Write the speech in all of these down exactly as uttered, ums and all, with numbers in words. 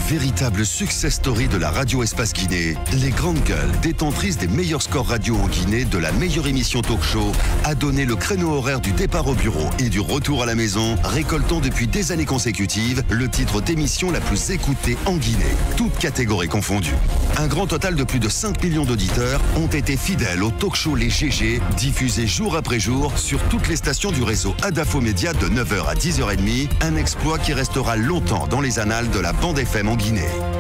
Véritable success story de la radio Espace Guinée, les grandes gueules, détentrices des meilleurs scores radio en Guinée, de la meilleure émission talk show, a donné le créneau horaire du départ au bureau et du retour à la maison, récoltant depuis des années consécutives le titre d'émission la plus écoutée en Guinée, toutes catégories confondues. Un grand total de plus de cinq millions d'auditeurs ont été fidèles au talk show Les G G, diffusé jour après jour sur toutes les stations du réseau Adafo Média de neuf heures à dix heures trente, un exploit qui restera longtemps dans les annales de la bande F M en Guinée.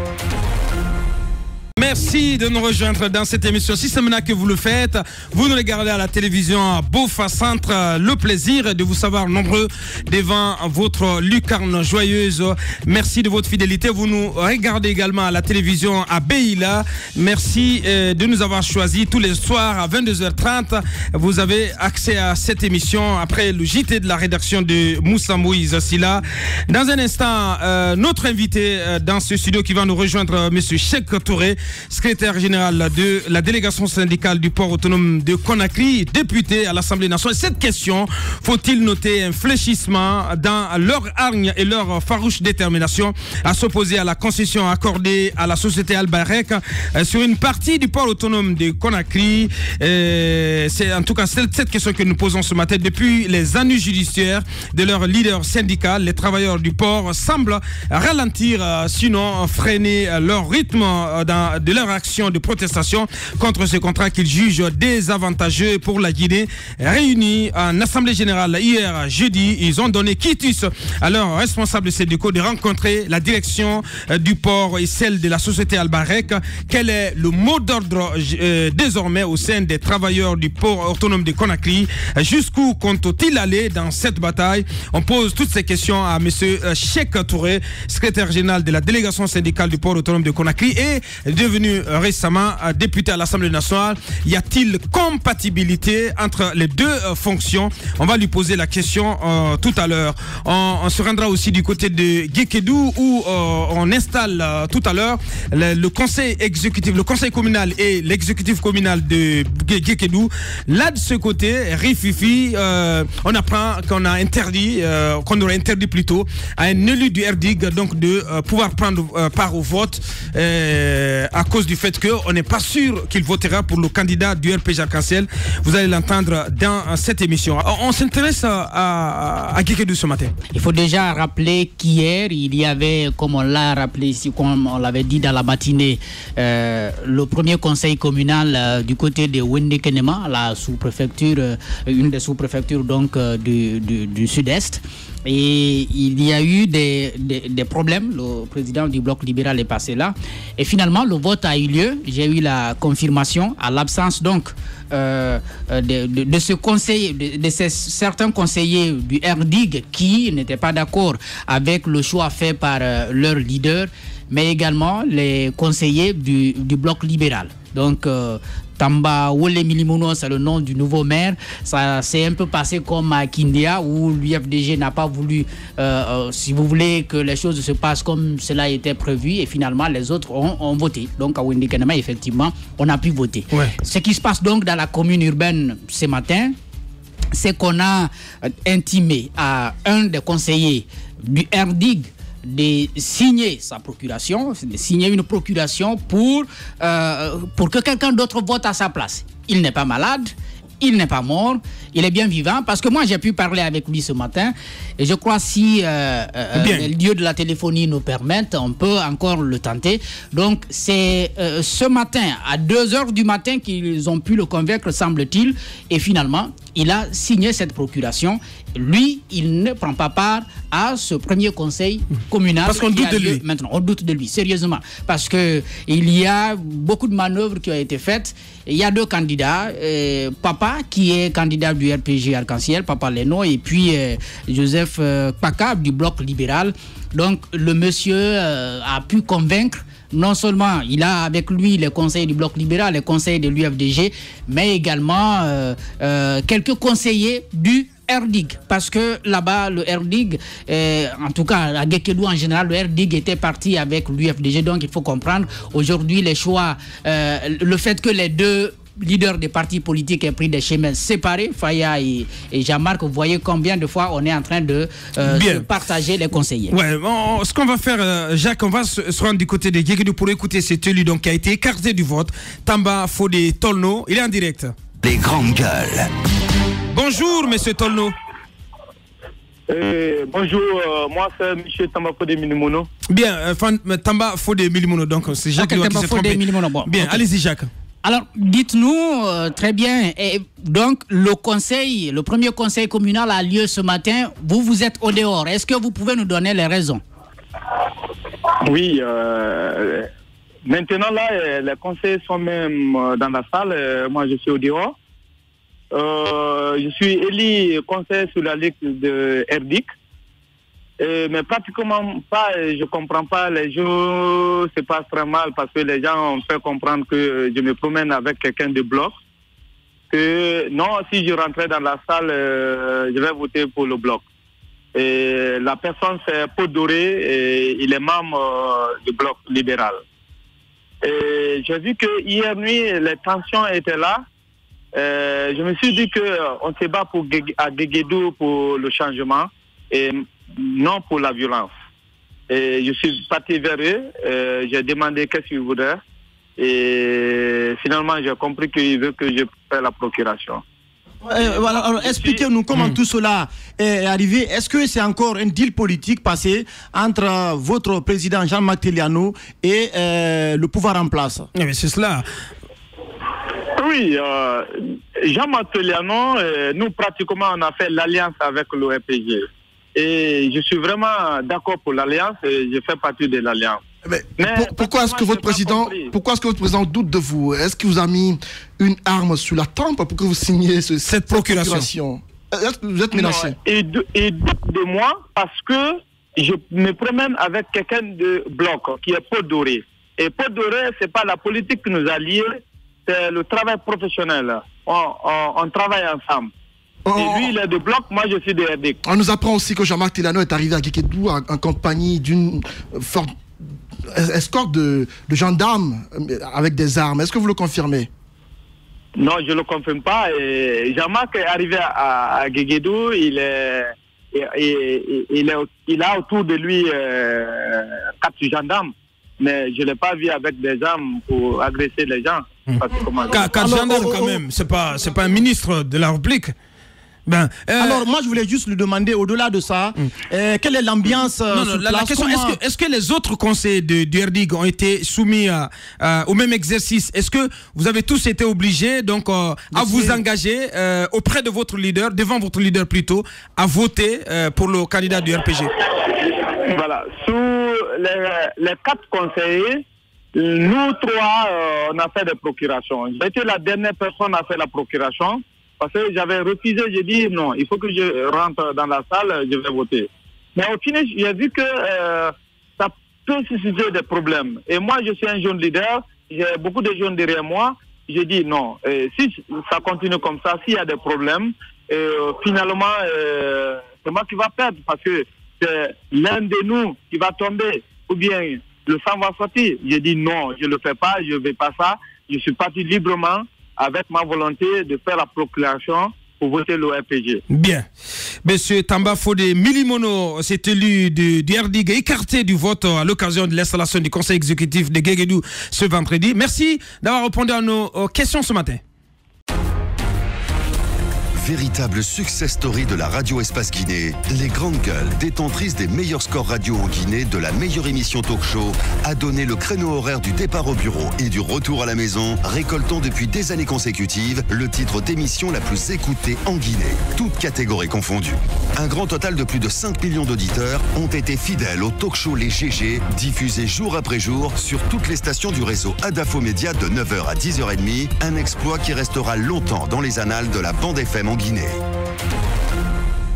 Merci de nous rejoindre dans cette émission. Si c'est maintenant que vous le faites, vous nous regardez à la télévision Bofa Centre. Le plaisir de vous savoir nombreux devant votre lucarne joyeuse. Merci de votre fidélité. Vous nous regardez également à la télévision à Beila. Merci de nous avoir choisis tous les soirs à vingt-deux heures trente. Vous avez accès à cette émission après le J T de la rédaction de Moussa Moïse Silla. Dans un instant, euh, notre invité euh, dans ce studio qui va nous rejoindre, euh, M. Cheikh Touré, secrétaire général de la délégation syndicale du port autonome de Conakry, député à l'Assemblée nationale. Cette question, faut-il noter un fléchissement dans leur hargne et leur farouche détermination à s'opposer à la concession accordée à la société Albarec euh, sur une partie du port autonome de Conakry. Euh, c'est en tout cas cette, cette question que nous posons ce matin. Depuis les ennuis judiciaires de leur leader syndical, les travailleurs du port semblent ralentir, euh, sinon freiner euh, leur rythme euh, dans de leur action de protestation contre ce contrat qu'ils jugent désavantageux pour la Guinée. Réunis en Assemblée Générale hier jeudi, ils ont donné quitus à leurs responsables syndicaux de rencontrer la direction euh, du port et celle de la société Albarec. Quel est le mot d'ordre euh, désormais au sein des travailleurs du port autonome de Conakry? Jusqu'où compte-t-il aller dans cette bataille? On pose toutes ces questions à M. Cheikh Touré, secrétaire général de la délégation syndicale du port autonome de Conakry et devenu récemment député à l'Assemblée nationale. Y a-t-il compatibilité entre les deux euh, fonctions? On va lui poser la question euh, tout à l'heure. On, on se rendra aussi du côté de Guékédou où euh, on installe euh, tout à l'heure le, le conseil exécutif, le conseil communal et l'exécutif communal de Guékédou. Là de ce côté, Rififi, euh, on apprend qu'on a interdit, euh, qu'on aurait interdit plutôt à un élu du R D I G donc de euh, pouvoir prendre euh, part au vote euh, à cause du fait qu'on n'est pas sûr qu'il votera pour le candidat du R P G Arc-en-Ciel. Vous allez l'entendre dans cette émission. On s'intéresse à, à, à Guékédou ce matin. Il faut déjà rappeler qu'hier, il y avait, comme on l'a rappelé ici, comme on l'avait dit dans la matinée, euh, le premier conseil communal euh, du côté de Wende-Kenema, la sous-préfecture, euh, une des sous-préfectures donc euh, du, du, du sud-est. Et il y a eu des, des, des problèmes. Le président du bloc libéral est passé là. Et finalement, le vote a eu lieu. J'ai eu la confirmation à l'absence donc euh, de, de, de ce conseil, de, de ces, certains conseillers du R D I G qui n'étaient pas d'accord avec le choix fait par euh, leur leader, mais également les conseillers du, du bloc libéral. Donc, euh, Tamba Wole Milimono, c'est le nom du nouveau maire. Ça s'est un peu passé comme à Kindia où l'U F D G n'a pas voulu, euh, euh, si vous voulez, que les choses se passent comme cela était prévu. Et finalement, les autres ont, ont voté. Donc, à Wende-Kenema, effectivement, on a pu voter. Ouais. Ce qui se passe donc dans la commune urbaine ce matin, c'est qu'on a intimé à un des conseillers du R D I G de signer sa procuration, de signer une procuration pour, euh, pour que quelqu'un d'autre vote à sa place. Il n'est pas malade, il n'est pas mort, il est bien vivant, parce que moi j'ai pu parler avec lui ce matin, et je crois si euh, euh, les lieux de la téléphonie nous permettent, on peut encore le tenter. Donc c'est euh, ce matin, à deux heures du matin, qu'ils ont pu le convaincre, semble-t-il, et finalement, il a signé cette procuration. Lui, il ne prend pas part à ce premier conseil communal. Parce qu'on doute de lui. Maintenant, on doute de lui, sérieusement. Parce qu'il y a beaucoup de manœuvres qui ont été faites. Il y a deux candidats. Euh, Papa, qui est candidat du R P G Arc-en-Ciel, Papa Leno, et puis euh, Joseph euh, Paka, du bloc libéral. Donc, le monsieur euh, a pu convaincre. Non seulement il a avec lui les conseils du bloc libéral, les conseils de l'U F D G, mais également euh, euh, quelques conseillers du R D I G, parce que là-bas, le R D I G, euh, en tout cas à Guékédou en général, le R D I G était parti avec l'U F D G, donc il faut comprendre aujourd'hui les choix, euh, le fait que les deux leaders des partis politiques aient pris des chemins séparés, Faya et, et Jean-Marc, vous voyez combien de fois on est en train de euh, se partager les conseillers. Ouais, bon, ce qu'on va faire, euh, Jacques, on va se, se rendre du côté de Guéguédou pour écouter cet élu donc, qui a été écarté du vote, Tamba Fodé Tolno. Il est en direct. Les grandes gueules. Bonjour, monsieur Tolno. Euh, bonjour, euh, moi c'est M. Tamba Fodé Milimono. Bien, euh, Tamba Fodé Milimono, donc c'est Jacques okay, qui s'est trompé. Bon, bien, okay. Allez-y Jacques. Alors, dites-nous, euh, très bien, et donc le conseil, le premier conseil communal a lieu ce matin, vous, vous êtes au dehors. Est-ce que vous pouvez nous donner les raisons? Oui, euh, maintenant là, les conseillers sont même dans la salle, moi je suis au dehors. Euh, je suis élu conseiller sur la liste de R D I C. Euh, mais pratiquement pas, je ne comprends pas, les jours se passent très mal parce que les gens ont fait comprendre que je me promène avec quelqu'un de bloc. Que non, si je rentrais dans la salle, euh, je vais voter pour le bloc. Et la personne c'est Paul Doré et il est membre euh, du bloc libéral. Et j'ai vu que hier nuit, les tensions étaient là. Euh, je me suis dit qu'on se bat pour, à Guéguédou pour le changement et non pour la violence. Et je suis parti vers eux, euh, j'ai demandé qu'est-ce qu'ils voudraient et finalement j'ai compris qu'ils veulent que je fasse la procuration. Euh, voilà, alors expliquez-nous comment mmh. tout cela est arrivé. Est-ce que c'est encore un deal politique passé entre votre président Jean-Marc Teliano et euh, le pouvoir en place? Oui, c'est cela. Oui, euh, Jean-Marc Teliano, euh, nous pratiquement on a fait l'alliance avec le R P G. Et je suis vraiment d'accord pour l'alliance et je fais partie de l'alliance. Mais Mais pour, pourquoi est-ce que votre président, pourquoi est-ce que votre président doute de vous? Est-ce qu'il vous a mis une arme sous la tempe pour que vous signiez ce, cette procuration? Est-ce que vous êtes menacé? Non, et, de, et doute de moi parce que je me promène avec quelqu'un de bloc qui est Paul Doré. Et Paul Doré, c'est pas la politique qui nous a liés, c'est le travail professionnel. On, on, on travaille ensemble. Oh. Et lui, il est de bloc, moi je suis de R D I C. On nous apprend aussi que Jean-Marc Teliano est arrivé à Guéguédou en, en compagnie d'une forte escorte de, de gendarmes avec des armes. Est-ce que vous le confirmez? Non, je ne le confirme pas. Jean-Marc est arrivé à, à Guéguédou, il est, il, il, il, est, il a autour de lui euh, quatre gendarmes. Mais je ne l'ai pas vu avec des armes pour agresser les gens. Mmh. Quatre gendarmes quand même, c'est pas, c'est pas un ministre de la République. Ben, euh... Alors moi je voulais juste lui demander au-delà de ça, mmh. euh, quelle est l'ambiance euh, Non, non, la, la question, est-ce que, est-ce que les autres conseils de, du R D I C ont été soumis à, à, au même exercice? Est-ce que vous avez tous été obligés donc euh, à vous engager euh, auprès de votre leader, devant votre leader plutôt, à voter euh, pour le candidat du R P G? Voilà, sous les, les quatre conseillers, nous trois, euh, on a fait des procurations. J'ai été la dernière personne à faire la procuration. Parce que j'avais refusé, j'ai dit non, il faut que je rentre dans la salle, je vais voter. Mais au final, j'ai vu que euh, ça peut susciter des problèmes. Et moi, je suis un jeune leader, j'ai beaucoup de jeunes derrière moi. J'ai dit non, et si ça continue comme ça, s'il y a des problèmes, euh, finalement, euh, c'est moi qui va perdre parce que c'est l'un de nous qui va tomber ou bien le sang va sortir. J'ai dit non, je ne le fais pas, je ne vais pas ça. Je suis parti librement avec ma volonté de faire la procuration pour voter le R P G. Bien. Monsieur Tamba Fodé Milimono s'est élu du, du R D I C, écarté du vote à l'occasion de l'installation du conseil exécutif de Guéguédou ce vendredi. Merci d'avoir répondu à nos questions ce matin. Véritable success story de la radio Espace Guinée, les grandes gueules, détentrices des meilleurs scores radio en Guinée, de la meilleure émission talk show, a donné le créneau horaire du départ au bureau et du retour à la maison, récoltant depuis des années consécutives le titre d'émission la plus écoutée en Guinée, toutes catégories confondues. Un grand total de plus de cinq millions d'auditeurs ont été fidèles au talk show Les G G, diffusé jour après jour sur toutes les stations du réseau Adafo Média de neuf heures à dix heures trente, un exploit qui restera longtemps dans les annales de la bande F M en Guinée.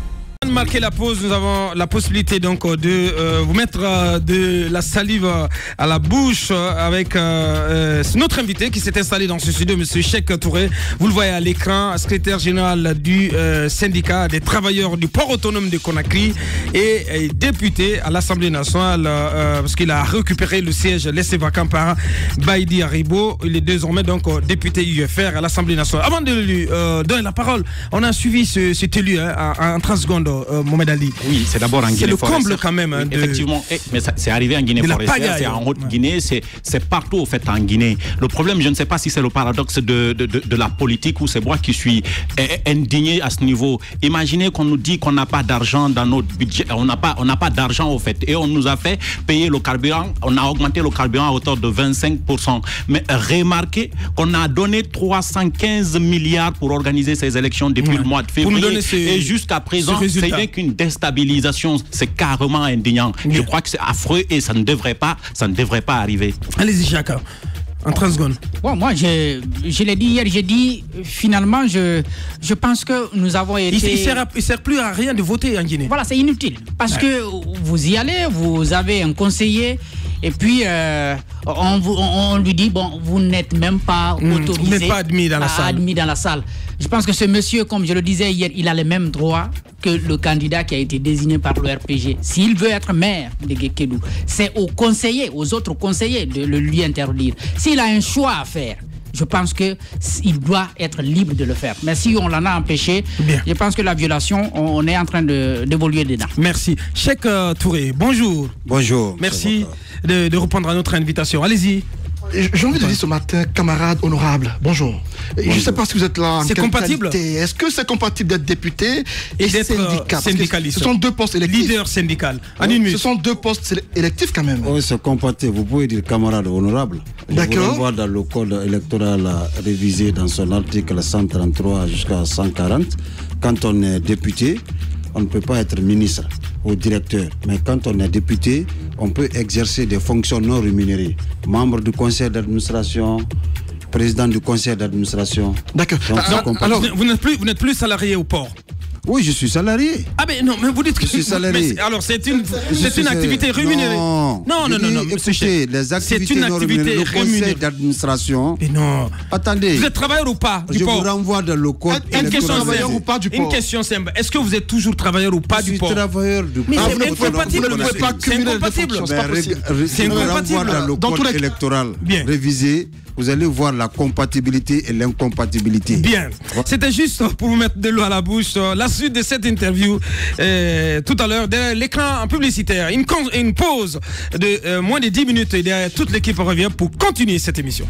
de marquer la pause, nous avons la possibilité donc de euh, vous mettre euh, de la salive à la bouche euh, avec euh, euh, notre invité qui s'est installé dans ce studio, Monsieur Cheikh Touré. Vous le voyez à l'écran, secrétaire général du euh, syndicat des travailleurs du port autonome de Conakry et, et député à l'Assemblée nationale euh, parce qu'il a récupéré le siège laissé vacant par Baïdi Haribo. Il est désormais donc euh, député U F R à l'Assemblée nationale. Avant de lui euh, donner la parole, on a suivi ce, cet élu hein, en, en trente secondes, euh, Mohamed Ali. Oui, c'est d'abord en Guinée. C'est le comble quand même. Hein, oui, de... Effectivement, eh, mais c'est arrivé en Guinée forestière, c'est en Haute-Guinée, ouais. c'est partout au fait en Guinée. Le problème, je ne sais pas si c'est le paradoxe de, de, de, de la politique ou c'est moi qui suis eh, indigné à ce niveau. Imaginez qu'on nous dit qu'on n'a pas d'argent dans notre budget, on n'a pas, on n'a pas d'argent au fait, et on nous a fait payer le carburant, on a augmenté le carburant à hauteur de vingt-cinq pour cent. Mais remarquez qu'on a donné trois cent quinze milliards pour organiser ces élections depuis ouais. le mois de février. Ce, et jusqu'à présent, c'est rien qu'une déstabilisation. C'est carrément indignant. Ouais. Je crois que c'est affreux et ça ne devrait pas, ça ne devrait pas arriver. Allez-y, Chaka. En trente secondes. Bon, moi, je, je l'ai dit hier, j'ai dit, finalement, je, je pense que nous avons été... Il ne sert, sert plus à rien de voter en Guinée. Voilà, c'est inutile. Parce ouais. que vous y allez, vous avez un conseiller, et puis euh, on, vous, on, on lui dit, bon, vous n'êtes même pas mmh, autorisé. Vous n'êtes pas admis dans la salle. Admis dans la salle. Je pense que ce monsieur, comme je le disais hier, il a les mêmes droits que le candidat qui a été désigné par le R P G. S'il veut être maire de Guékédou, c'est aux conseillers, aux autres conseillers de le lui interdire. S'il a un choix à faire, je pense qu'il doit être libre de le faire. Mais si on l'en a empêché, bien. Je pense que la violation, on est en train d'évoluer dedans. Merci. Cheikh euh, Touré, bonjour. Bonjour. Merci de, de répondre à notre invitation. Allez-y. J'ai envie de dire ce matin, camarade honorable, bonjour. bonjour. Je ne sais pas si vous êtes là. C'est compatible. Est-ce que c'est compatible d'être député et, et d'être syndicaliste? Ce sont deux postes électifs. Leader syndical. En oui, une minute. Ce sont deux postes électifs quand même. Oui, c'est compatible. Vous pouvez dire camarade honorable. D'accord. On voit dans le code électoral révisé dans son article cent trente-trois jusqu'à cent quarante. Quand on est député, on ne peut pas être ministre ou directeur. Mais quand on est député, on peut exercer des fonctions non rémunérées. Membre du conseil d'administration, président du conseil d'administration. D'accord. Alors, vous n'êtes plus, vous n'êtes plus salarié au port? Oui, je suis salarié. Ah mais non, mais vous dites que je suis salarié. Mais, alors c'est une, c'est une activité rémunérée. Non, non, non, non, non. Écoutez, les activités une activité non rémunérées, le conseil d'administration. Mais non. Attendez. Vous êtes travailleur ou pas du je port? Je vous renvoie dans le code. Une question simple. Ou pas du port? Une question simple. Est-ce que vous êtes toujours travailleur ou pas du port? Je suis travailleur du port. Mais c'est incompatible. Vous ne pouvez pas cumuler les fonctions. C'est incompatible. Dans le code électoral révisé. Vous allez voir la compatibilité et l'incompatibilité. Bien. C'était juste pour vous mettre de l'eau à la bouche. La suite de cette interview, euh, tout à l'heure, derrière l'écran publicitaire. Une, une pause de euh, moins de dix minutes et derrière toute l'équipe revient pour continuer cette émission.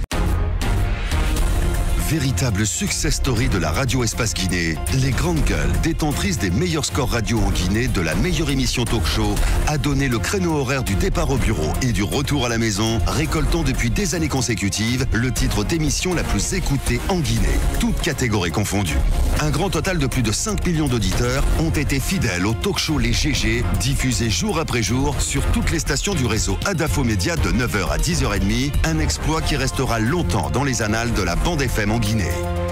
Véritable success story de la radio Espace Guinée, les grandes gueules, détentrices des meilleurs scores radio en Guinée, de la meilleure émission talk show, a donné le créneau horaire du départ au bureau et du retour à la maison, récoltant depuis des années consécutives le titre d'émission la plus écoutée en Guinée, toutes catégories confondues. Un grand total de plus de cinq millions d'auditeurs ont été fidèles au talk show Les G G, diffusé jour après jour sur toutes les stations du réseau Adafo Média de neuf heures à dix heures trente, un exploit qui restera longtemps dans les annales de la bande F M en Guinée.